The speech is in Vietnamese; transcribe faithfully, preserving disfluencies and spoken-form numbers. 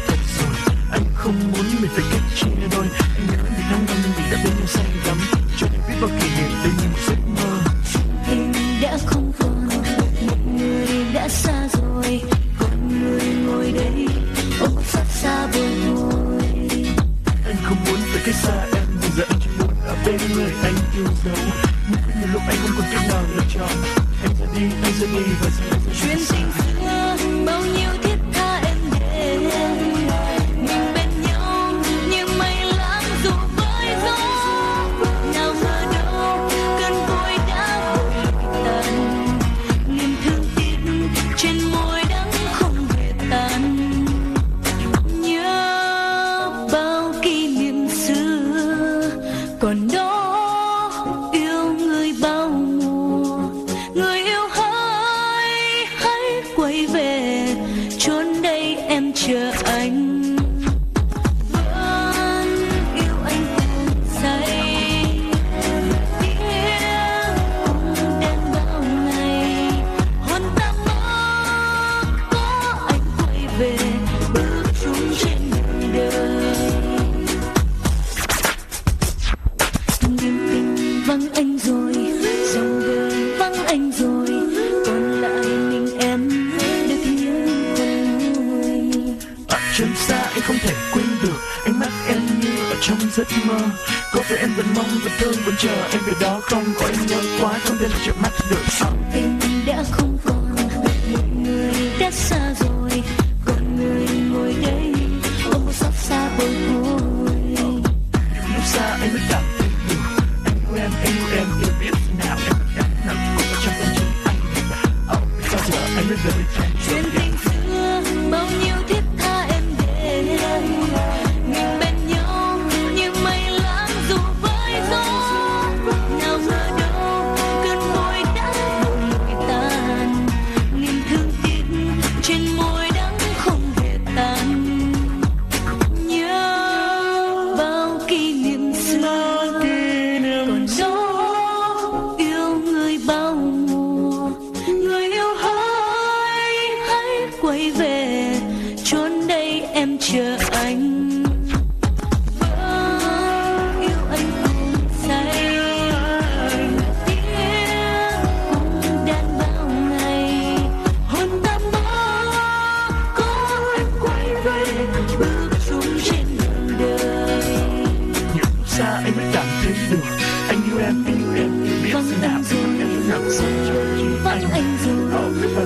hết rồi. Anh không muốn mình phải cách chia đôi. Anh nhớ vì tháng năm mình đã bên nhau say đắm, cho nên biết bao kỷ niệm đến như một giấc mơ. Tình đã không còn, một người đã xa rồi, còn người ngồi đây ôm xót xa bồi hồi. Anh không muốn phải cách xa em, bây giờ anh chỉ muốn ở bên người anh yêu dấu. Nhưng nhiều lúc anh không còn cách nào lựa chọn. Anh ra đi, anh ra đi và giờ anh Chuyện tình xưa bao nhiêu thiết tha em để mình bên nhau như mây lãng dù với gió. Nào ngờ đâu cơn vui đã vội tàn, niềm thương tiếc trên môi đắng không hề tan. Nhớ bao kỷ niệm xưa còn đó, yêu người bao mùa. Người yêu hỡi hãy quay về, chốn đây em chờ anh. Vẫn yêu anh cùng say, tiếng cùng đàn bao ngày. Hồn ta mơ có anh quay về, bước chung trên đường đời. Niềm tình vắng anh rồi, dòng đời vắng anh rồi, còn lại mình em được những con người. ở chân xa anh không thể quên được ánh mắt em như ở trong giấc mơ. Có vẻ em vẫn mong, vẫn thương, vẫn chờ em về đó không? Có em nhớ quá không thể nào chợp mắt được sao? Tình đã không còn, một người đã xa rồi, còn người ngồi đây ôm một xót xa bồi hồi. Lúc xa anh mới cảm thấy được anh yêu em, anh yêu em, yêu biết thế nào em vẫn em nào cũng ở trong tâm trí anh. Ờ, sao giờ anh mới về với em? Chuyện tình xưa bao nhiêu thiết tha em để mình bên nhau như mây lãng dù với gió. Nào ngờ đâu cơn vui đã vội tàn, niềm thương tiếc trên môi đắng không hề tan. Nhớ bao kỷ niệm xưa còn đó, yêu người bao mùa. Người yêu hỡi hãy quay về, chốn đây em chờ anh. Vẫn yêu anh cùng say, tiếng cùng đàn bao ngày. Hồn ta mơ có anh quay về, bước chung trên đường đời. Nhiều lúc xa anh mới cảm thấy được anh yêu em, anh yêu em, yêu biết Vắng thế nào anh em rồi, vẫn em nào sao cho vắng anh rồi,